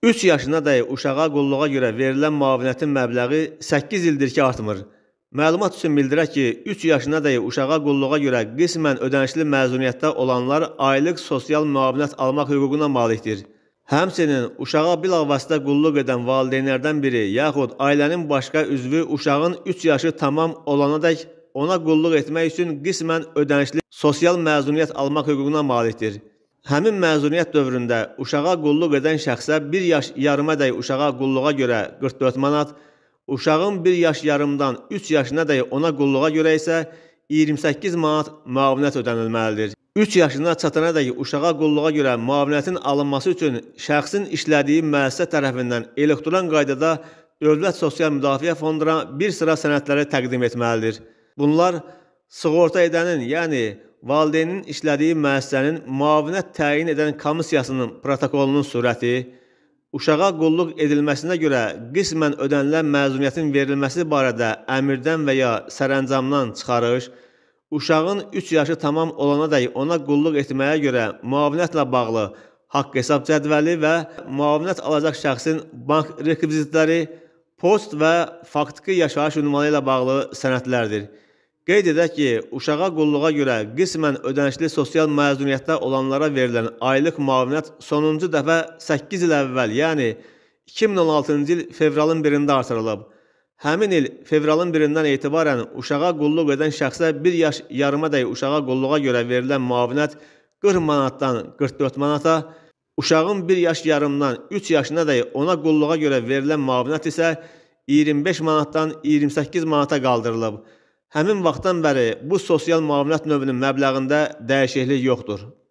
3 yaşınadək uşağa qulluğa görə verilən müavinətin məbləği 8 ildir ki, artmır. Məlumat üçün bildirək ki, 3 yaşınadək uşağa qulluğa görə qismən ödənişli məzuniyyətdə olanlar aylıq sosial müavinət almaq hüququna malikdir. Həmçinin uşağa bilavasitə qulluq edən valideynlərdən biri yaxud ailənin başqa üzvü uşağın 3 yaşı tamam olanadək ona qulluq etmək üçün qismən ödənişli sosial məzuniyyət almaq hüququna malikdir. Həmin məzuniyyət dövründə uşağa qulluq edən şəxsə 1 yaş yarımədək uşağa qulluğa görə 44 manat, uşağın 1 yaş yarımdan 3 yaşınadək ona qulluğa görə isə 28 manat müavinət ödənilməlidir. 3 yaşına çatanadək uşağa qulluğa görə müavinətin alınması üçün şəxsin işlədiyi müəssisə tərəfindən elektron qaydada Dövlət Sosial Müdafiə Fonduna bir sıra sənədləri təqdim etməlidir. Bunlar sığorta edənin, yəni valideynin işlədiyi müəssisənin müavinət təyin edən komissiyasının protokolunun surəti, uşağa qulluq edilməsinə görə qismən ödənilən məzuniyyətin verilməsi barədə əmrdən və ya sərəncamdan çıxarış, uşağın 3 yaşı tamam olanadək ona qulluq etməyə görə müavinətlə bağlı haqq hesab cədvəli və müavinət alacaq şəxsin bank rekvizitləri, post və faktiki yaşayış ünvanı ilə bağlı sənədlərdir. Qeyd edək ki, uşağa qulluğa görə qismən ödənişli sosial məzuniyyətdə olanlara verilən aylıq müavinət sonuncu dəfə 8 il əvvəl, yəni 2016-cı il fevralın 1-də artırılıb. Həmin il fevralın 1-dən etibarən uşağa qulluq edən şəxsə 1 yaş yarımədək uşağa qulluğa görə verilən müavinət 40 manatdan 44 manata, uşağın 1 yaş yarımdan 3 yaşınadək ona qulluğa görə verilən müavinət isə 25 manatdan 28 manata qaldırılıb. Həmin vaxtdan bəri bu sosial müavinət növünün məbləğində dəyişiklik yoxdur.